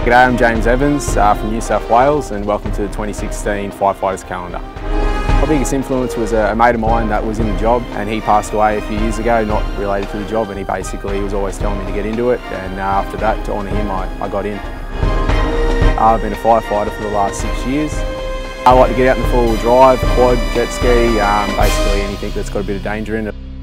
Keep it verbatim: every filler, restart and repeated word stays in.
G'day, I'm James Evans uh, from New South Wales, and welcome to the twenty sixteen Firefighters calendar. My biggest influence was a mate of mine that was in the job, and he passed away a few years ago, not related to the job, and he basically was always telling me to get into it, and uh, after that, to honour him, I, I got in. I've been a firefighter for the last six years. I like to get out in the four-wheel drive, quad, jet ski, um, basically anything that's got a bit of danger in it.